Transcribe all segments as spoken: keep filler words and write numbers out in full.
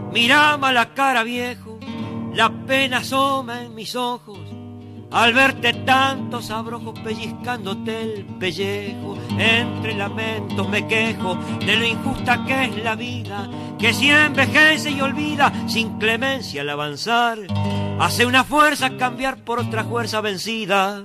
Mirame a la cara, viejo, la pena asoma en mis ojos al verte tantos abrojos pellizcándote el pellejo. Entre lamentos me quejo de lo injusta que es la vida, que si envejece y olvida sin clemencia al avanzar, hace una fuerza cambiar por otra fuerza vencida.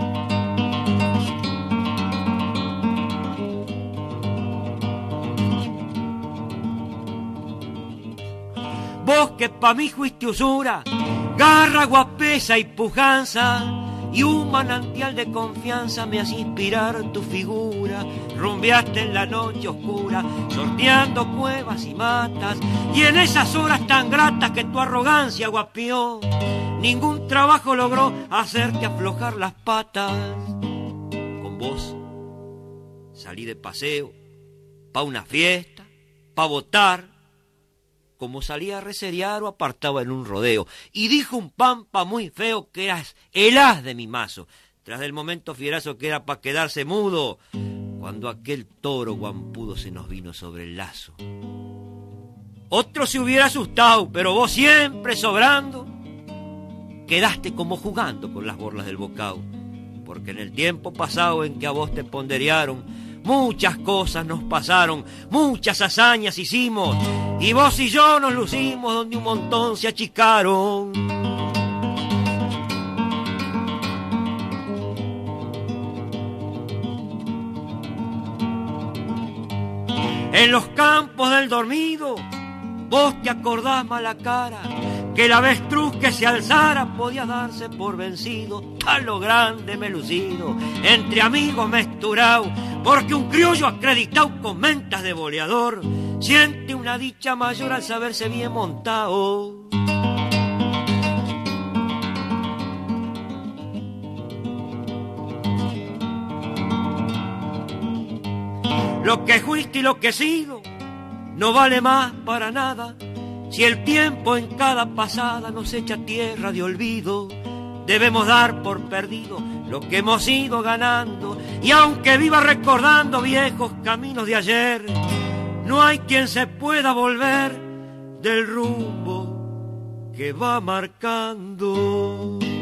Vos que pa' mí fuiste usura, garra, guapesa y pujanza, y un manantial de confianza me hace inspirar tu figura. Rumbeaste en la noche oscura, sorteando cuevas y matas, y en esas horas tan gratas que tu arrogancia guapió, ningún trabajo logró hacerte aflojar las patas. Con vos salí de paseo, pa' una fiesta, pa' votar, como salía a reseriar o apartaba en un rodeo, y dijo un pampa muy feo que eras el as de mi mazo, tras del momento fierazo que era pa' quedarse mudo, cuando aquel toro guampudo se nos vino sobre el lazo. Otro se hubiera asustado, pero vos siempre sobrando, quedaste como jugando con las borlas del bocao, porque en el tiempo pasado en que a vos te ponderearon, muchas cosas nos pasaron, muchas hazañas hicimos, y vos y yo nos lucimos donde un montón se achicaron. En los campos del dormido, vos te acordás mala cara, que el avestruz que se alzara podía darse por vencido. A lo grande me he lucido, entre amigos me he esturao, porque un criollo acreditado con mentas de boleador siente una dicha mayor al saberse bien montado. Lo que fuiste y lo que he sido no vale más para nada, si el tiempo en cada pasada nos echa tierra de olvido. Debemos dar por perdido lo que hemos ido ganando, y aunque viva recordando viejos caminos de ayer, no hay quien se pueda volver del rumbo que va marcando.